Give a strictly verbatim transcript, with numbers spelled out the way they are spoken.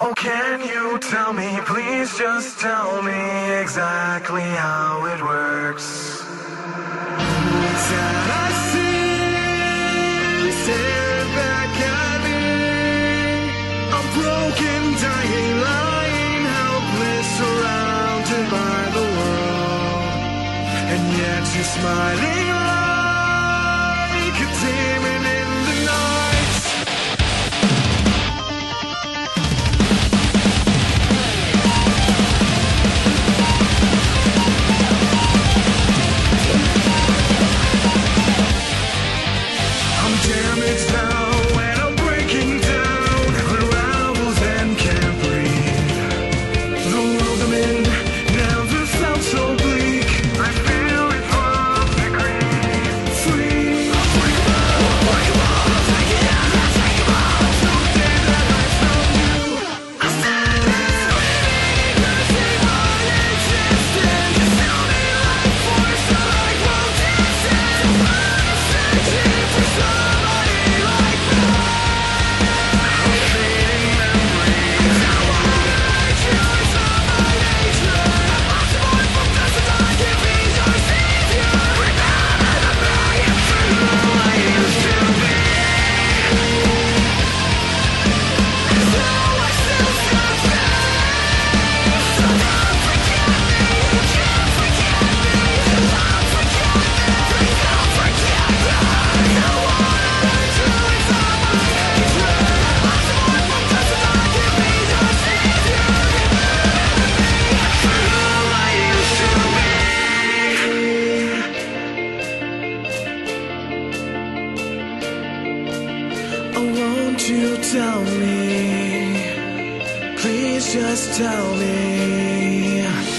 Oh, can you tell me, please just tell me exactly how it works? That I see, stare back at me. I'm broken, dying, lying, helpless, surrounded by the world. And yet you're smiling like a demon in the night. Damaged now and I'm breaking down, unravels and can't breathe. The world I'm in never felt so bleak. I feel it from the green. Free, unbreakable, unbreakable. I'll take it out, I'll take them all. So day that I found you, I said it's living, losing my existence. You tell me like force, I like long distance. I'm searching for some. Won't you tell me, please just tell me.